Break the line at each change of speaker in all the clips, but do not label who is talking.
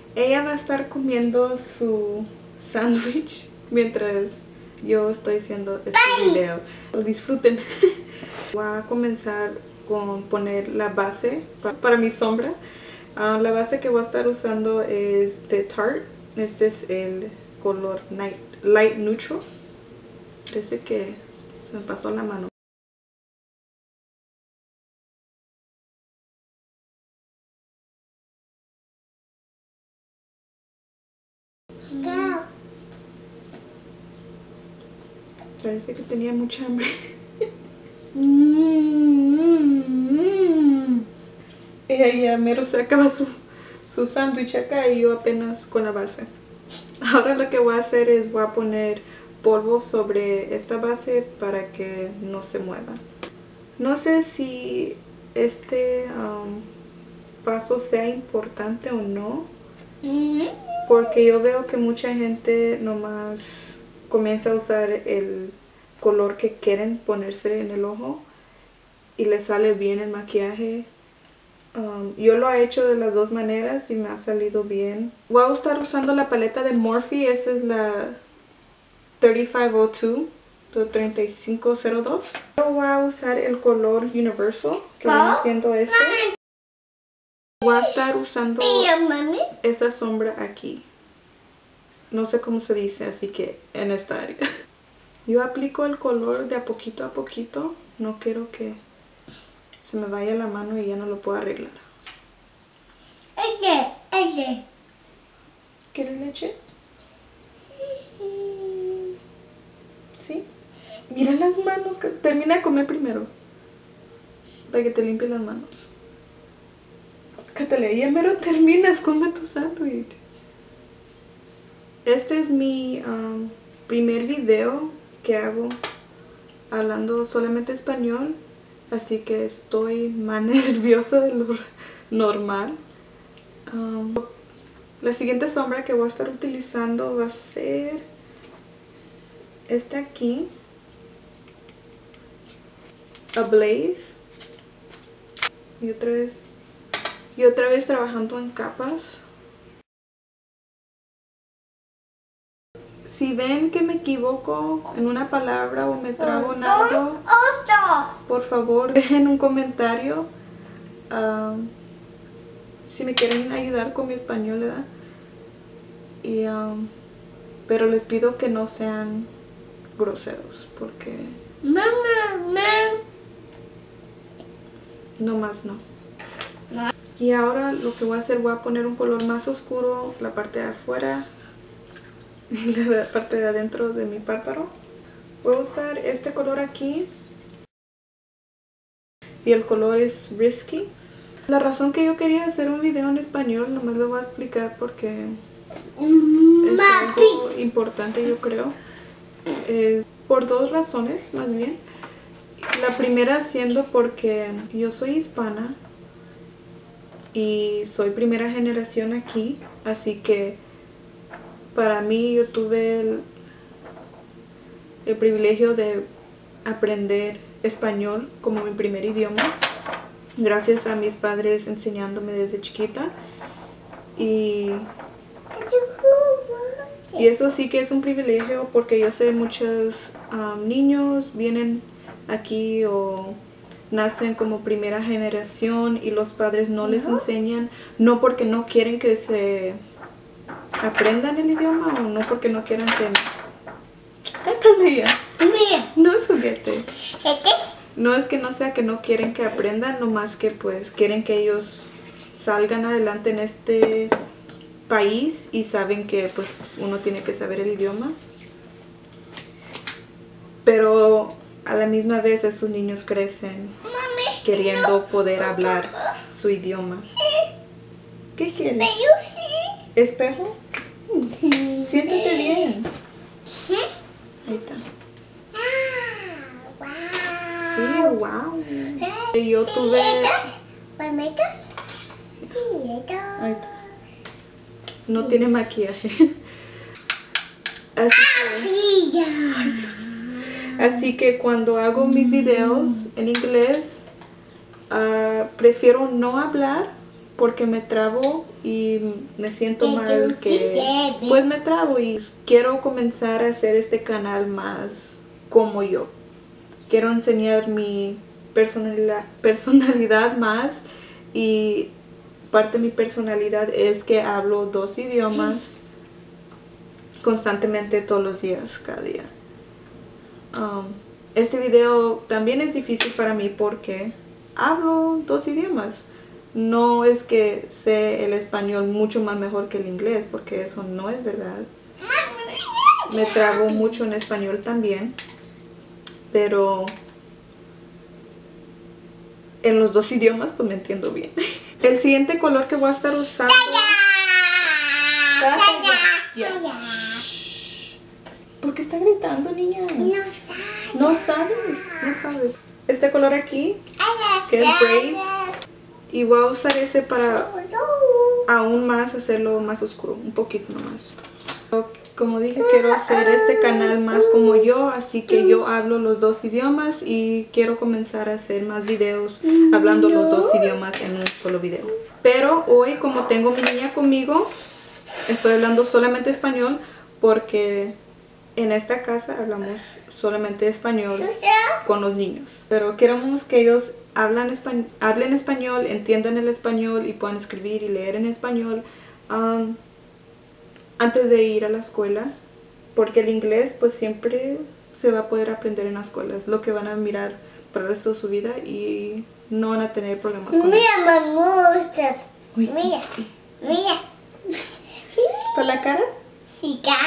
Ella va a estar comiendo su sándwich mientras yo estoy haciendo este video. Disfruten. Voy a comenzar con poner la base para mi sombra. La base que voy a estar usando es de Tarte. Este es el color Light Neutral. Parece que se me pasó la mano. Parece que tenía mucha hambre. Ella ya mero se acaba su sándwich acá y yo apenas con la base. Ahora lo que voy a hacer es voy a poner polvo sobre esta base para que no se mueva. No sé si este paso sea importante o no, porque yo veo que mucha gente nomás comienza a usar el color que quieren ponerse en el ojo y le sale bien el maquillaje. Yo lo he hecho de las dos maneras y me ha salido bien. Voy a estar usando la paleta de Morphe. Esa es la 3502, 3502. Pero voy a usar el color Universal, que viene siendo este. Voy a estar usando esa sombra aquí. No sé cómo se dice, así que en esta área. Yo aplico el color de a poquito. No quiero que se me vaya la mano y ya no lo puedo arreglar.
Ese.
¿Quieres leche? ¿Sí? Mira las manos. Termina de comer primero, para que te limpies las manos. Catalina, ya mero terminas, come tu sándwich. Este es mi primer video que hago hablando solamente español, así que estoy más nerviosa de lo normal. La siguiente sombra que voy a estar utilizando va a ser esta aquí, Ablaze, y otra vez trabajando en capas. Si ven que me equivoco en una palabra o me trago en algo, por favor dejen un comentario. Si me quieren ayudar con mi español, ¿verdad? Pero les pido que no sean groseros, porque no más no. Y ahora lo que voy a hacer, voy a poner un color más oscuro, la parte de afuera y la parte de adentro de mi párpado. Voy a usar este color aquí y el color es Risky. La razón que yo quería hacer un video en español, nomás lo voy a explicar porque es algo importante, yo creo. Por dos razones, más bien. La primera siendo porque yo soy hispana y soy primera generación aquí, así que para mí yo tuve el privilegio de aprender español como mi primer idioma, gracias a mis padres enseñándome desde chiquita, y eso sí que es un privilegio, porque yo sé muchos niños vienen aquí o nacen como primera generación y los padres no les enseñan, no porque no quieren que se aprendan el idioma o no porque no quieran que... Catalina, no es juguete. No es que no sea que no quieren que aprendan, nomás que pues quieren que ellos salgan adelante en este país y saben que pues uno tiene que saber el idioma. Pero a la misma vez esos niños crecen queriendo poder hablar su idioma. ¿Qué quieres? ¿Espejo? Siéntate bien. Ahí está. Sí, wow. Yo tuve... Ahí está. No tiene maquillaje. Así que cuando hago mis videos en inglés, prefiero no hablar porque me trabo y me siento mal que pues me trabo y quiero comenzar a hacer este canal más como yo. Quiero enseñar mi personalidad más y parte de mi personalidad es que hablo 2 idiomas constantemente todos los días, cada día. Este video también es difícil para mí porque hablo 2 idiomas. No es que sé el español mucho más mejor que el inglés, porque eso no es verdad. Me trabo mucho en español también, pero en los 2 idiomas pues me entiendo bien. El siguiente color que voy a estar usando... ¿Por qué está gritando, niña? No sabes. Este color aquí, que es Brave, y voy a usar ese para aún más hacerlo más oscuro, un poquito más. Como dije, quiero hacer este canal más como yo, así que yo hablo los 2 idiomas y quiero comenzar a hacer más videos hablando los 2 idiomas en un solo video. Pero hoy, como tengo mi niña conmigo, estoy hablando solamente español porque en esta casa hablamos solamente español con los niños. Pero queremos que ellos hablen español, entiendan el español y puedan escribir y leer en español antes de ir a la escuela, porque el inglés pues siempre se va a poder aprender en la escuela, es lo que van a mirar por el resto de su vida y no van a tener problemas con
Mira, mamuchas.
Mira.
Mira.
¿Por la cara?
Sí, acá.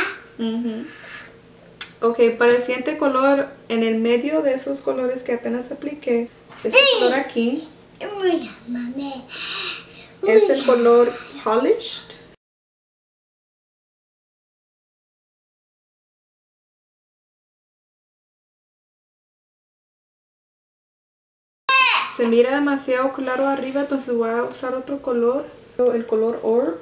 Ok, para el siguiente color, en el medio de esos colores que apenas apliqué, este color aquí
Mira, mami.
es el color Polished. Se mira demasiado claro arriba, entonces voy a usar otro color, el color Orb.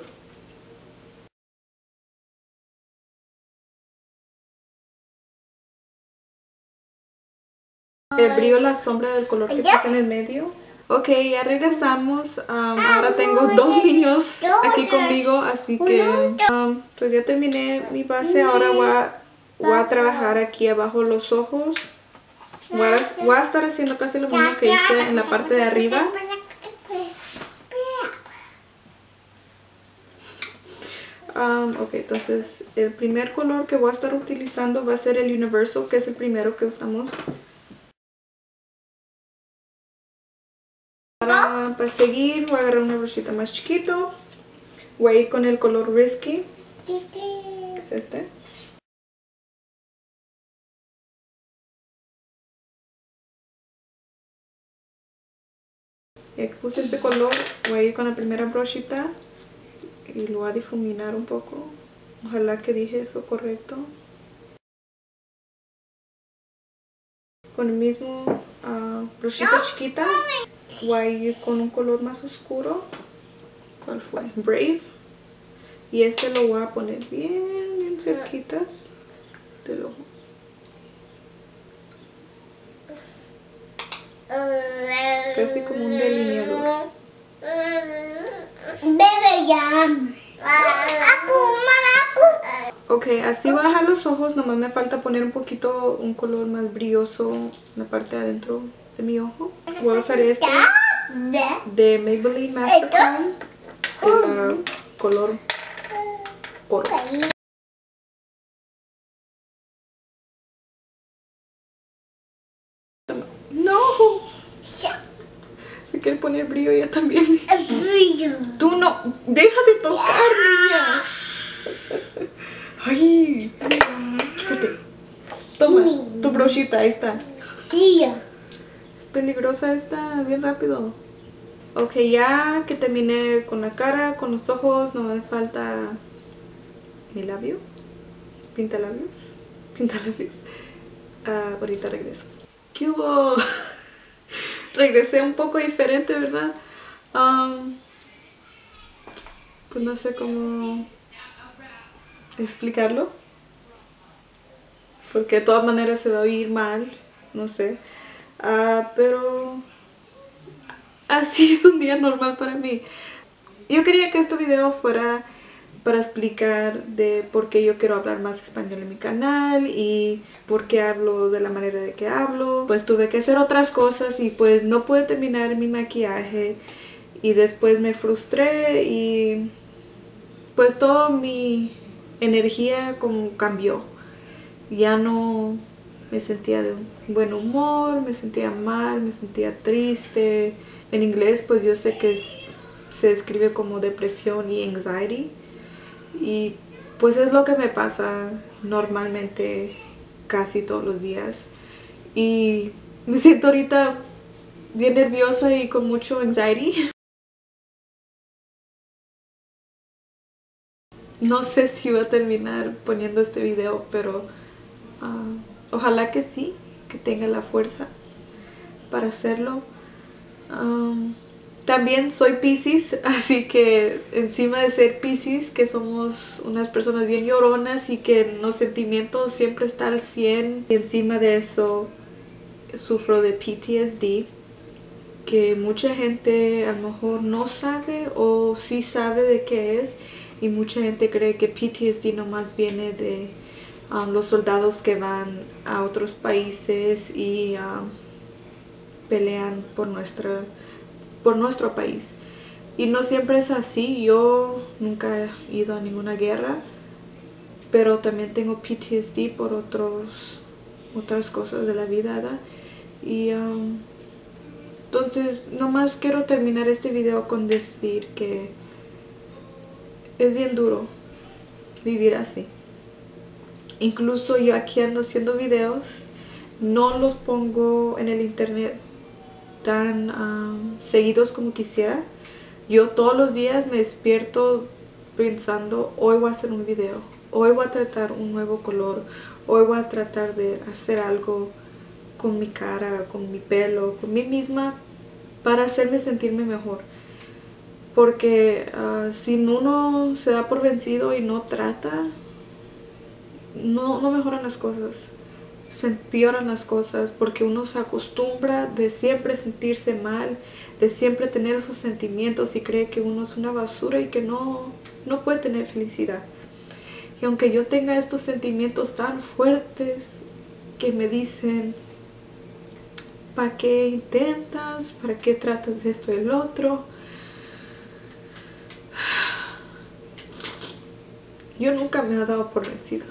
El brillo, la sombra del color que está en el medio. Ok, ya regresamos. Ahora tengo 2 niños aquí conmigo, así que pues ya terminé mi base. Ahora voy a trabajar aquí abajo los ojos. Voy a estar haciendo casi lo mismo que hice en la parte de arriba. Ok, entonces el primer color que voy a estar utilizando va a ser el Universal, que es el primero que usamos. Para seguir voy a agarrar una brochita más chiquito. Voy a ir con el color Risky. Es este. Ya que puse este color, voy a ir con la primera brochita y lo voy a difuminar un poco. Ojalá que dije eso correcto. Con el mismo brochita chiquita voy a ir con un color más oscuro. ¿Cuál fue? Brave. Y este lo voy a poner bien cerquitas del ojo. Casi como un delineador.
Bebe ya.
Ok, así voy a dejar los ojos. Nomás me falta poner un color más brilloso en la parte de adentro de mi ojo. Voy a usar este de Maybelline Masterclass, el color oro. ¡No! Se quiere poner brillo ella también.
Brillo.
Tú no, deja de tocar, niña. Ay, quítate. Toma, tu brochita, ahí está.
Tío.
Es peligrosa esta, bien rápido. Ok, ya que terminé con la cara, con los ojos, no me falta mi labio. Pintalabios. Pintalabios. Ahorita regreso. ¿Qué hubo? Regresé un poco diferente, ¿verdad? Pues no sé cómo explicarlo, porque de todas maneras se va a oír mal, no sé. Pero así es un día normal para mí. yo quería que este video fuera para explicar de por qué yo quiero hablar más español en mi canal y por qué hablo de la manera de que hablo. Pues tuve que hacer otras cosas y pues no pude terminar mi maquillaje y después me frustré y pues toda mi energía como cambió. Ya no me sentía de un buen humor, me sentía mal, me sentía triste. En inglés pues yo sé que se describe como depresión y anxiety. Y pues es lo que me pasa normalmente casi todos los días. Y me siento ahorita bien nerviosa y con mucho anxiety. No sé si voy a terminar poniendo este video, pero ojalá que sí, que tenga la fuerza para hacerlo. También soy Piscis, así que encima de ser Piscis, que somos unas personas bien lloronas y que los sentimientos siempre están al 100, y encima de eso sufro de PTSD, que mucha gente a lo mejor no sabe o sí sabe de qué es, y mucha gente cree que PTSD nomás viene de los soldados que van a otros países y pelean por nuestro país. Y no siempre es así. Yo nunca he ido a ninguna guerra, pero también tengo PTSD por otras cosas de la vida, ¿verdad? Y entonces nomás quiero terminar este video con decir que es bien duro vivir así. Incluso yo aquí ando haciendo videos, no los pongo en el internet tan seguidos como quisiera. Yo todos los días me despierto pensando, hoy voy a hacer un video, hoy voy a tratar un nuevo color, hoy voy a tratar de hacer algo con mi cara, con mi pelo, con mí misma, para hacerme sentirme mejor. Porque si uno se da por vencido y no trata, no mejoran las cosas. Se empeoran las cosas porque uno se acostumbra de siempre sentirse mal, de siempre tener esos sentimientos y cree que uno es una basura y que no puede tener felicidad. Y aunque yo tenga estos sentimientos tan fuertes que me dicen, ¿para qué intentas? ¿Para qué tratas de esto y el otro? Yo nunca me he dado por vencida.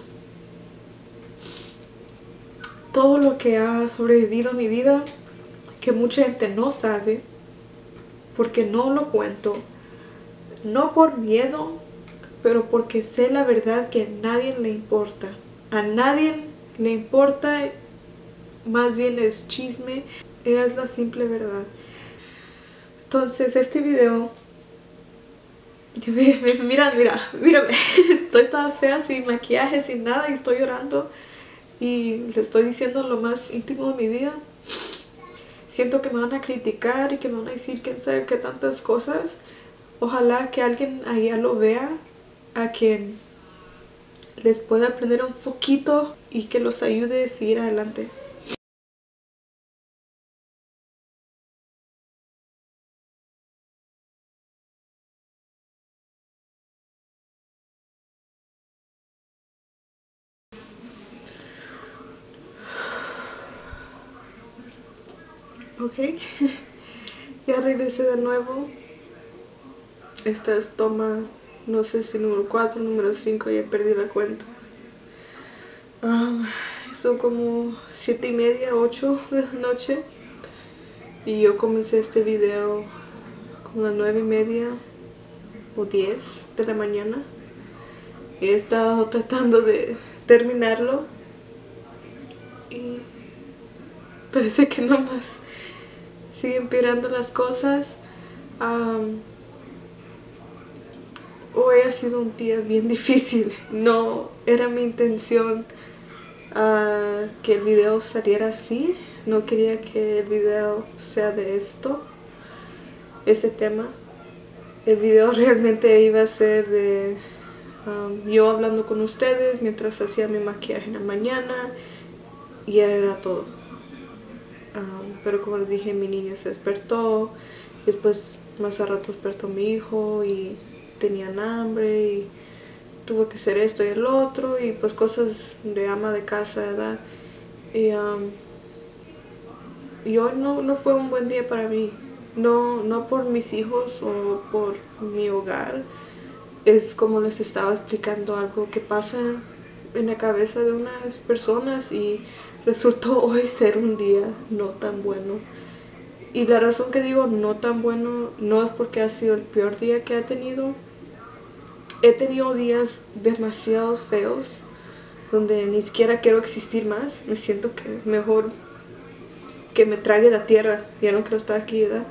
Todo lo que ha sobrevivido en mi vida, que mucha gente no sabe, porque no lo cuento, no por miedo, pero porque sé la verdad que a nadie le importa. A nadie le importa, más bien es chisme, es la simple verdad. Entonces este video, mírame, estoy toda fea, sin maquillaje, sin nada y estoy llorando. Y le estoy diciendo lo más íntimo de mi vida. Siento que me van a criticar y que me van a decir quién sabe qué tantas cosas. Ojalá que alguien allá lo vea, a quien les pueda aprender un poquito y que los ayude a seguir adelante. Ok, ya regresé de nuevo. Esta es toma, no sé si número 4, número 5, ya perdí la cuenta. Son como 7:30, 8 de la noche. Y yo comencé este video como a las 9:30 o 10 de la mañana. Y he estado tratando de terminarlo. Y parece que nomás siguen empeorando las cosas. Hoy ha sido un día bien difícil. No era mi intención que el video saliera así. No quería que el video sea de ese tema. El video realmente iba a ser de yo hablando con ustedes mientras hacía mi maquillaje en la mañana, y era todo. Pero como les dije, mi niña se despertó, después más a rato despertó mi hijo y tenían hambre y tuve que hacer esto y el otro y pues cosas de ama de casa, ¿verdad? Y hoy no fue un buen día para mí. No por mis hijos o por mi hogar. Es como les estaba explicando algo que pasa en la cabeza de unas personas y resultó hoy ser un día no tan bueno. Y la razón que digo no tan bueno no es porque ha sido el peor día que he tenido. He tenido días demasiado feos donde ni siquiera quiero existir más. Me siento que mejor que me trague la tierra. Ya no quiero estar aquí, ¿verdad?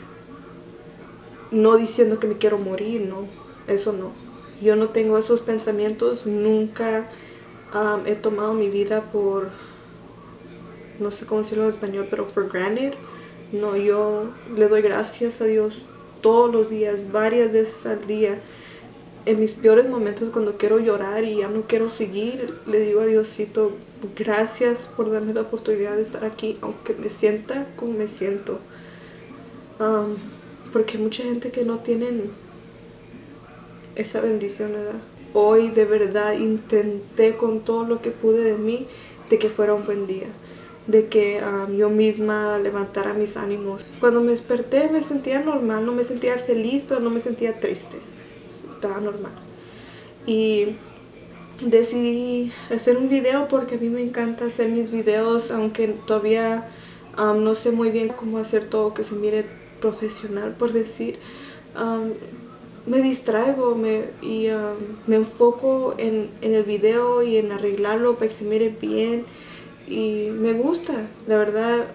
No diciendo que me quiero morir, no. Eso no. Yo no tengo esos pensamientos. Nunca he tomado mi vida por, no sé cómo decirlo en español, pero for granted. No, yo le doy gracias a Dios todos los días, varias veces al día. En mis peores momentos, cuando quiero llorar y ya no quiero seguir, le digo a Diosito, gracias por darme la oportunidad de estar aquí, aunque me sienta como me siento. Porque hay mucha gente que no tienen esa bendición, ¿verdad? Hoy de verdad intenté con todo lo que pude de mí de que fuera un buen día, de que yo misma levantara mis ánimos. Cuando me desperté me sentía normal, no me sentía feliz, pero no me sentía triste, estaba normal. Y decidí hacer un video porque a mí me encanta hacer mis videos, aunque todavía no sé muy bien cómo hacer todo que se mire profesional, por decir. Me distraigo y me enfoco en el video y en arreglarlo para que se mire bien y me gusta. La verdad,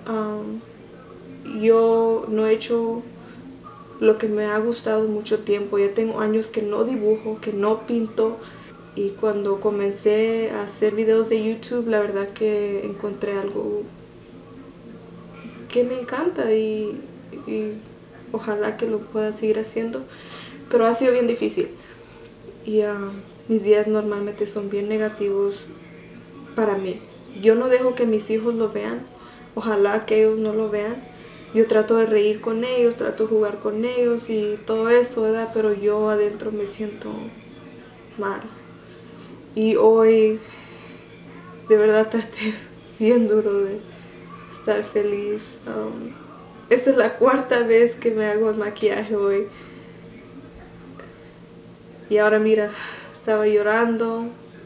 yo no he hecho lo que me ha gustado mucho tiempo. Ya tengo años que no dibujo, que no pinto. Y cuando comencé a hacer videos de YouTube, la verdad que encontré algo que me encanta y ojalá que lo pueda seguir haciendo. Pero ha sido bien difícil. Y mis días normalmente son bien negativos para mí. Yo no dejo que mis hijos lo vean. Ojalá que ellos no lo vean. Yo trato de reír con ellos, trato de jugar con ellos y todo eso, ¿verdad? Pero yo adentro me siento mal. Y hoy de verdad traté bien duro de estar feliz. Esta es la cuarta vez que me hago el maquillaje hoy. Y ahora mira, estaba llorando.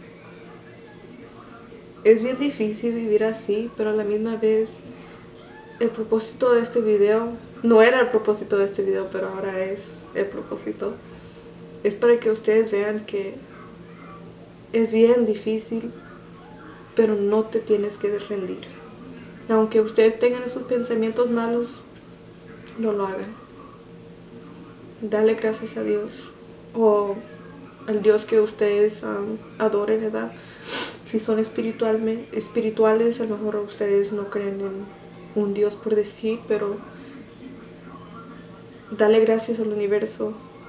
Es bien difícil vivir así, pero a la misma vez el propósito de este video, no era el propósito de este video, pero ahora es el propósito. Es para que ustedes vean que es bien difícil, pero no te tienes que rendir. Aunque ustedes tengan esos pensamientos malos, no lo hagan. Dale gracias a Dios o al Dios que ustedes adoren, ¿verdad? Si son espirituales, a lo mejor ustedes no creen en un Dios por decir, pero dale gracias al universo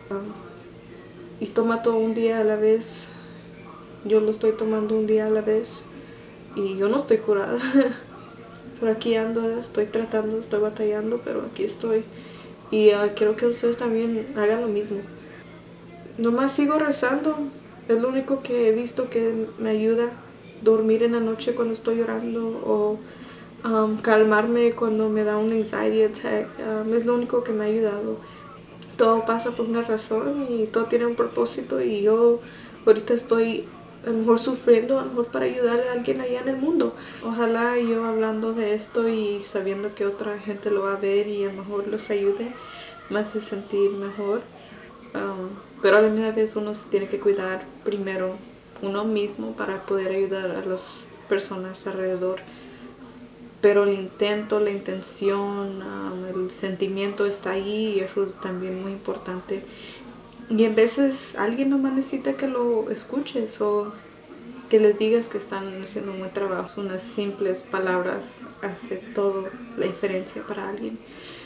y toma todo un día a la vez. Yo lo estoy tomando un día a la vez y yo no estoy curada. Pero aquí ando, estoy tratando, estoy batallando, pero aquí estoy. Y quiero que ustedes también hagan lo mismo. Nomás sigo rezando. Es lo único que he visto que me ayuda. Dormir en la noche cuando estoy llorando o calmarme cuando me da un anxiety attack. Es lo único que me ha ayudado. Todo pasa por una razón y todo tiene un propósito y yo ahorita estoy a lo mejor sufriendo, a lo mejor para ayudarle a alguien allá en el mundo. Ojalá yo hablando de esto y sabiendo que otra gente lo va a ver y a lo mejor los ayude, me hace sentir mejor. Pero a la misma vez uno se tiene que cuidar primero uno mismo para poder ayudar a las personas alrededor. Pero el intento, la intención, el sentimiento está ahí y eso es también muy importante. Y en veces alguien nomás necesita que lo escuches o que les digas que están haciendo un buen trabajo. Unas simples palabras hace toda la diferencia para alguien.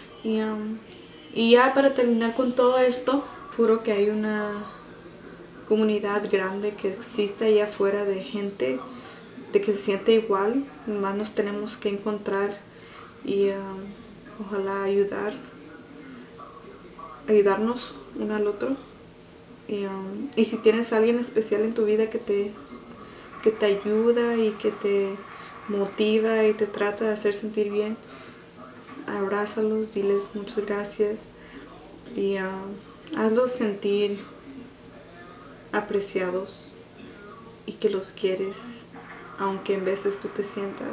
Y ya para terminar con todo esto, juro que hay una comunidad grande que existe allá afuera de gente de que se siente igual. Más nos tenemos que encontrar y ojalá ayudar. ayudarnos uno al otro. Y si tienes a alguien especial en tu vida que te ayuda y que te motiva y te trata de hacer sentir bien, abrázalos, diles muchas gracias y hazlos sentir apreciados y que los quieres, aunque en veces tú te sientas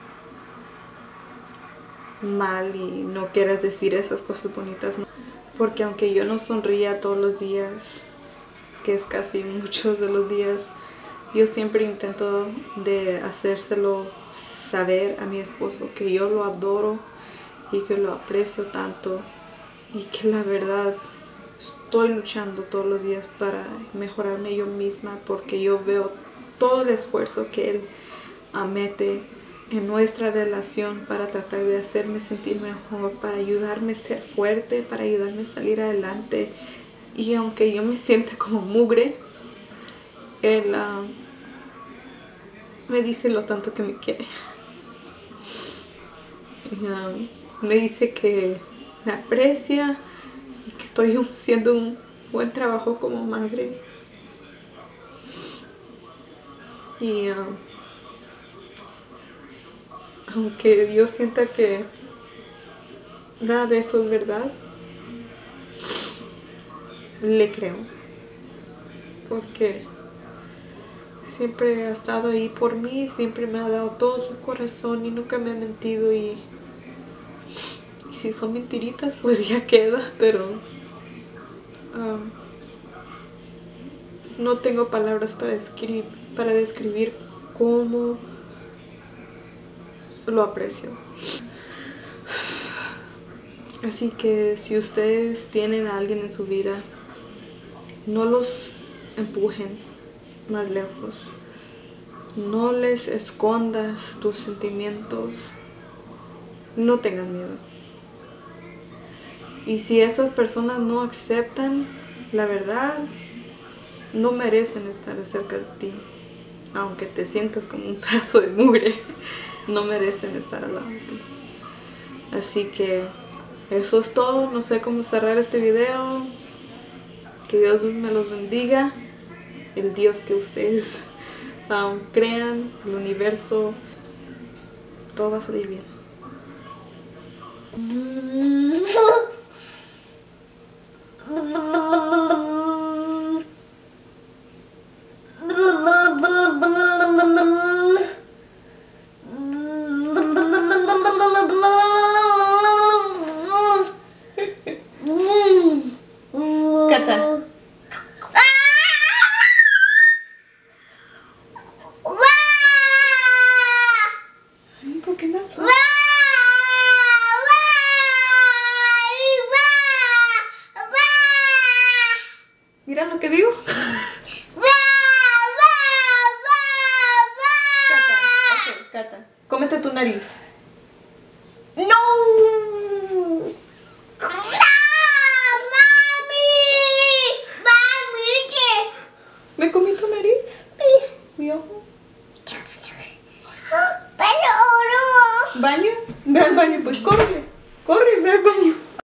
mal y no quieras decir esas cosas bonitas, ¿no? Porque aunque yo no sonría todos los días, que es casi muchos de los días, yo siempre intento de hacérselo saber a mi esposo que yo lo adoro y que lo aprecio tanto y que la verdad estoy luchando todos los días para mejorarme yo misma, porque yo veo todo el esfuerzo que él mete en nuestra relación para tratar de hacerme sentir mejor, para ayudarme a ser fuerte, para ayudarme a salir adelante. Y aunque yo me sienta como mugre, él me dice lo tanto que me quiere. Me dice que me aprecia y que estoy haciendo un buen trabajo como madre. Y aunque yo sienta que nada de eso es verdad, le creo, porque siempre ha estado ahí por mí, siempre me ha dado todo su corazón y nunca me ha mentido. Y si son mentiritas, pues ya queda, pero no tengo palabras para describir cómo lo aprecio. Así que si ustedes tienen a alguien en su vida, no los empujen más lejos. No les escondas tus sentimientos. No tengan miedo. Y si esas personas no aceptan la verdad, no merecen estar cerca de ti. Aunque te sientas como un pedazo de mugre, no merecen estar al lado de ti. Así que eso es todo. No sé cómo cerrar este video. Que Dios me los bendiga. El Dios que ustedes crean, el universo, todo va a salir bien. Cata. ¿Por qué más? Mira lo que digo. Cata, ok, Cata, cómete tu nariz. ¡No! ¿Me comí tu nariz? ¿Mi ojo? ¿Baño? Ve al baño, pues corre. Corre, ve al baño.